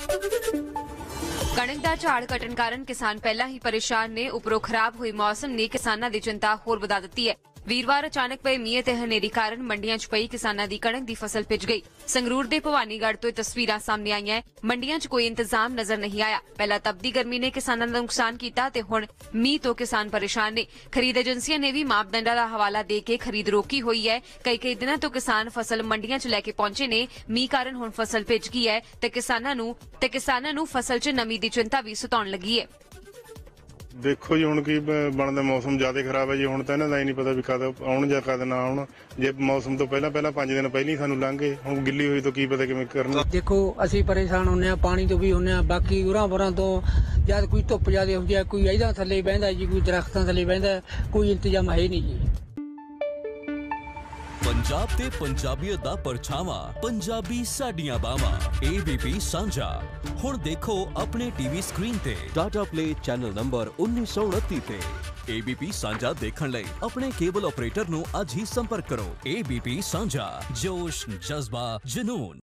कणक दा झाड़ घटन कारण किसान पहला ही परेशान ने, उपरों खराब हुई मौसम ने किसानां दी चिंता होर वधा दित्ती है। वीरवार अचानक पए मींह ते हनेरी कारण मंडियां च पई किसानां दी कणक दी फसल भिज गई। संगरूर दे भवानीगढ़ तो तस्वीरां सामने आईयां। मंडियां च कोई इंतजाम नजर नहीं आया। पहला तपदी गर्मी ने किसानां दा नुकसान कीता ते हुण मींह तो किसान परेशान ने। खरीद एजेंसियां ने भी मापदंडां दा हवाला दे के खरीद रोकी हुई है। कई दिनां तो किसान फसल मंडियां च लैके पहुंचे ने। मींह कारण हुण फसल भिज गई है ते किसानां नूं फसल च नमी दी चिंता भी सताउण लगी है। देखो जी हुण की बनदा, मौसम ज्यादा खराब है जी। हुण तां इन्हां दा ही नहीं पता भी कद आउण जां कद ना आउण। जे मौसम तो पहला 5 दिन पहले ही सानू लंघ गए, हुण गिल्ली होई तो की पता किवें करन। देखो असीं परेशान होने पानी तो भी होने, बाकी उरां बरां तो जद कोई धुप्प ज्यादा हुंदी है, कोई इहदा थल्ले बहिंदा जी, कोई दरख्तां थल्ले बहिंदा, कोई इंतजाम है नहीं जी। पंजाब ते पंजाबीयत दा परछावा, पंजाबी साडियां बावां, ABP सांझा। हुण देखो अपने टीवी स्क्रीन ते टाटा प्ले चैनल नंबर 1929 ते। ABP सांझा देखण लई अपने केबल ऑपरेटर नूं अज ही संपर्क करो। ABP सांझा, जोश, जज्बा, जुनून।